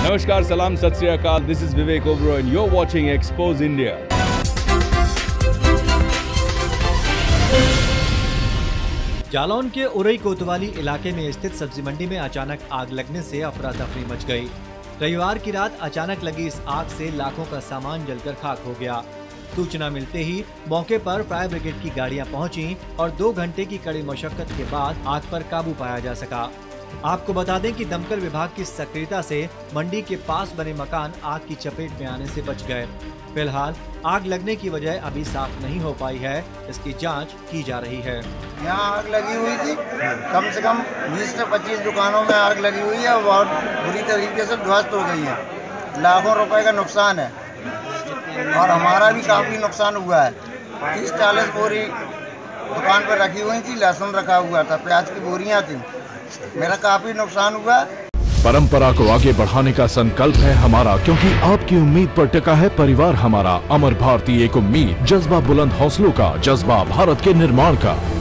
नमस्कार, सलाम, सत श्री अकाल। This is Vivek Oberoi and you are watching Expose India. Jalaun के उरई कोतवाली इलाके में स्थित सब्जी मंडी में अचानक आग लगने से अफरा तफरी मच गई। रविवार की रात अचानक लगी इस आग से लाखों का सामान जलकर खाक हो गया। सूचना मिलते ही मौके पर फायर ब्रिगेड की गाड़ियां पहुंची और 2 घंटे की कड़ी मशक्कत के बाद आग पर काबू पाया जा सका। आपको बता दें कि दमकल विभाग की सक्रियता से मंडी के पास बने मकान आग की चपेट में आने से बच गए। फिलहाल आग लगने की वजह अभी साफ नहीं हो पाई है, इसकी जांच की जा रही है। यहाँ आग लगी हुई थी, कम से कम 20 से 25 दुकानों में आग लगी हुई है, बहुत बुरी तरीके से ध्वस्त हो गई है। लाखों रुपए का नुकसान है और हमारा भी काफी नुकसान हुआ है। 30-40 बोरी दुकान पर रखी हुई थी, लहसुन रखा हुआ था, प्याज की बोरियां थी। मेरा काफी नुकसान हुआ। परंपरा को आगे बढ़ाने का संकल्प है हमारा, क्योंकि आपकी उम्मीद पर टिका है परिवार हमारा। अमर भारतीय एक उम्मीद, जज्बा बुलंद हौसलों का, जज्बा भारत के निर्माण का।